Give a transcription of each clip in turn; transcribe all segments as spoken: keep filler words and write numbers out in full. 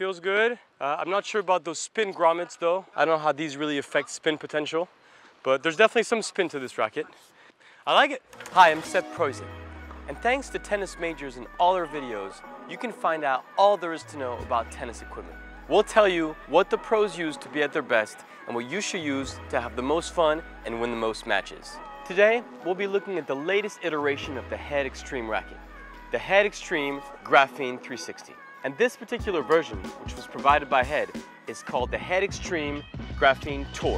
feels good. Uh, I'm not sure about those spin grommets though. I don't know how these really affect spin potential, but there's definitely some spin to this racket. I like it. Hi, I'm Seth Proisen, and thanks to Tennis Majors and all our videos, you can find out all there is to know about tennis equipment. We'll tell you what the pros use to be at their best and what you should use to have the most fun and win the most matches. Today, we'll be looking at the latest iteration of the Head Extreme racket, the Head Extreme Graphene three sixty. And this particular version, which was provided by Head, is called the Head Extreme Graphene Tour.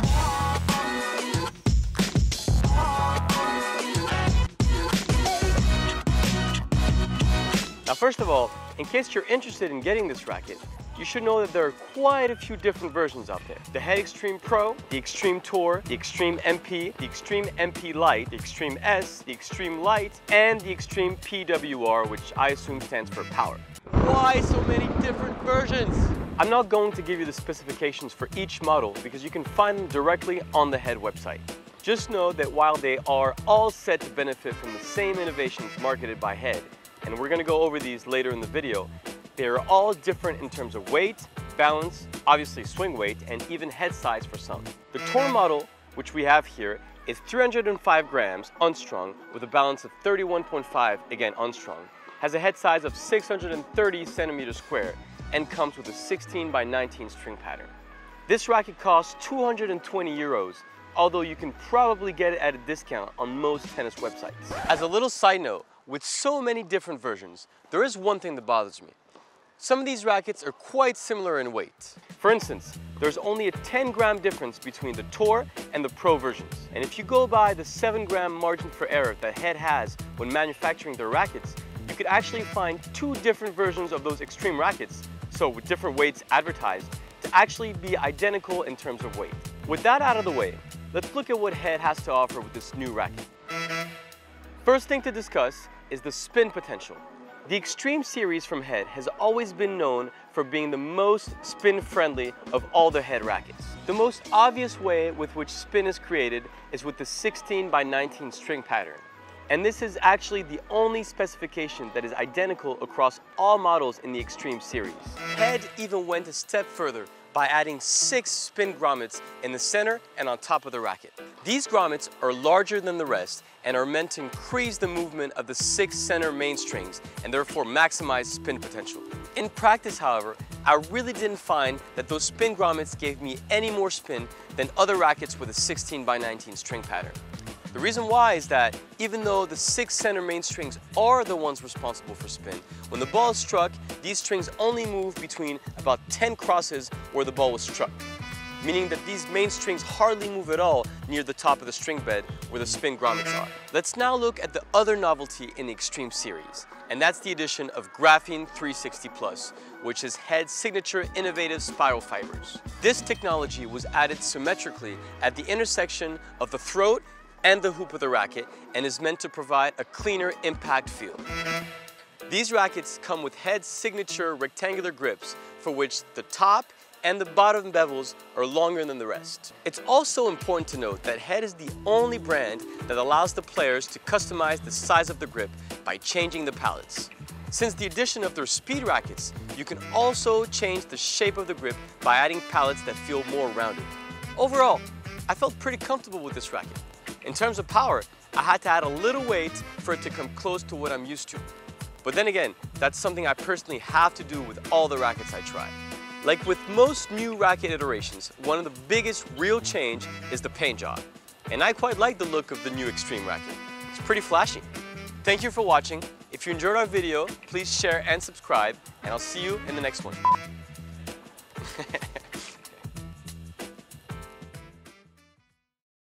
Now, first of all, in case you're interested in getting this racket, you should know that there are quite a few different versions out there. The Head Extreme Pro, the Extreme Tour, the Extreme M P, the Extreme M P Lite, the Extreme S, the Extreme Lite, and the Extreme P W R, which I assume stands for power. Why so many different versions? I'm not going to give you the specifications for each model because you can find them directly on the Head website. Just know that while they are all set to benefit from the same innovations marketed by Head, and we're going to go over these later in the video, they are all different in terms of weight, balance, obviously swing weight, and even head size for some. The Tour model, which we have here, is three hundred five grams unstrung with a balance of thirty-one point five, again unstrung, has a head size of six hundred thirty centimeters square, and comes with a sixteen by nineteen string pattern. This racket costs two hundred twenty euros, although you can probably get it at a discount on most tennis websites. As a little side note, with so many different versions, there is one thing that bothers me. Some of these rackets are quite similar in weight. For instance, there's only a ten gram difference between the Tour and the Pro versions. And if you go by the seven gram margin for error that Head has when manufacturing their rackets, you could actually find two different versions of those extreme rackets, so with different weights advertised, to actually be identical in terms of weight. With that out of the way, let's look at what Head has to offer with this new racket. First thing to discuss is the spin potential. The Extreme series from Head has always been known for being the most spin-friendly of all the Head rackets. The most obvious way with which spin is created is with the sixteen by nineteen string pattern. And this is actually the only specification that is identical across all models in the Extreme series. Head even went a step further by adding six spin grommets in the center and on top of the racket. These grommets are larger than the rest and are meant to increase the movement of the six center mainstrings and therefore maximize spin potential. In practice, however, I really didn't find that those spin grommets gave me any more spin than other rackets with a sixteen by nineteen string pattern. The reason why is that even though the six center mainstrings are the ones responsible for spin, when the ball is struck, these strings only move between about ten crosses where the ball was struck, meaning that these mainstrings hardly move at all near the top of the string bed where the spin grommets are. Let's now look at the other novelty in the Extreme series, and that's the addition of Graphene three sixty Plus, which is Head's signature innovative spiral fibers. This technology was added symmetrically at the intersection of the throat and the hoop of the racket and is meant to provide a cleaner impact feel. These rackets come with Head's signature rectangular grips for which the top and the bottom bevels are longer than the rest. It's also important to note that Head is the only brand that allows the players to customize the size of the grip by changing the pallets. Since the addition of their speed rackets, you can also change the shape of the grip by adding pallets that feel more rounded. Overall, I felt pretty comfortable with this racket. In terms of power, I had to add a little weight for it to come close to what I'm used to. But then again, that's something I personally have to do with all the rackets I try. Like with most new racket iterations, one of the biggest real change is the paint job. And I quite like the look of the new Extreme racket. It's pretty flashy. Thank you for watching. If you enjoyed our video, please share and subscribe, and I'll see you in the next one.